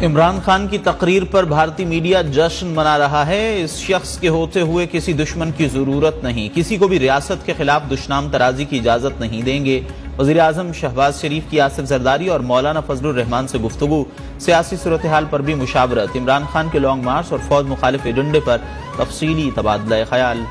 इमरान खान की तकरीर पर भारतीय मीडिया जश्न मना रहा है। इस शख्स के होते हुए किसी दुश्मन की जरूरत नहीं, किसी को भी रियासत के खिलाफ दुश्मन तराजी की इजाजत नहीं देंगे। वजीर आजम शहबाज शरीफ की आसिफ जरदारी और मौलाना फजलुर रहमान से गुफ्तगू, सियासी सूरत हाल पर भी मुशावरत, इमरान खान के लॉन्ग मार्च और फौज मुखालिफ एजेंडे पर तफसीली तबादला ख्याल।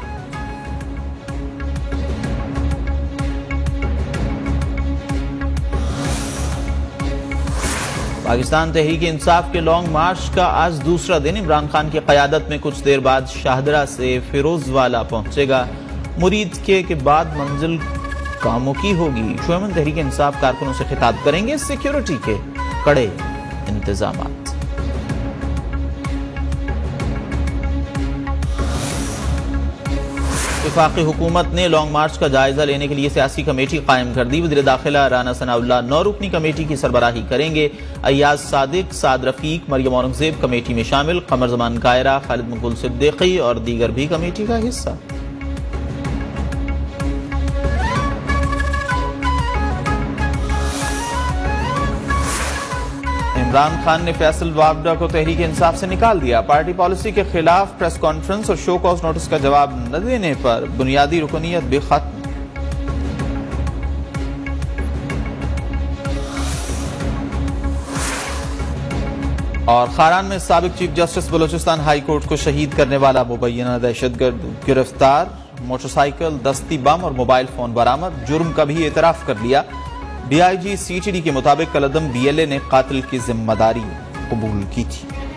पाकिस्तान तहरीक इंसाफ के लॉन्ग मार्च का आज दूसरा दिन इमरान खान की क़यादत में कुछ देर बाद शाहदरा से फिरोजवाला पहुंचेगा। मुरीद के बाद मंजिल कामों की होगी। शोमन तहरीक इंसाफ कारकुनों से खिताब करेंगे। सिक्योरिटी के कड़े इंतजाम। वफाकी हुकूमत ने लॉन्ग मार्च का जायजा लेने के लिए सियासी कमेटी कायम कर दी। वज़ीर दाखिला राना सनाउल्लाह 9 रुकनी कमेटी की सरबराही करेंगे। अय्याज सादिक, साद रफीक, मरियम औरंगजेब कमेटी में शामिल। कमर जमान कायरा, खालिद मुकुल सिद्दीकी और दीगर भी कमेटी का हिस्सा। इमरान खान ने फैसल वाबडा को तहरीक इंसाफ से निकाल दिया। पार्टी पॉलिसी के खिलाफ प्रेस कॉन्फ्रेंस और शो कॉज नोटिस का जवाब न देने पर बुनियादी रुकनियत भी खत्म। और खारान में साबिक chief justice Balochistan high court को शहीद करने वाला मुबैना दहशतगर्द गिरफ्तार। मोटरसाइकिल, दस्ती बम और मोबाइल फोन बरामद। जुर्म का भी एतराफ कर लिया। डीआईजी सीटीडी के मुताबिक कलदम बीएलए ने कातिल की जिम्मेदारी कबूल की थी।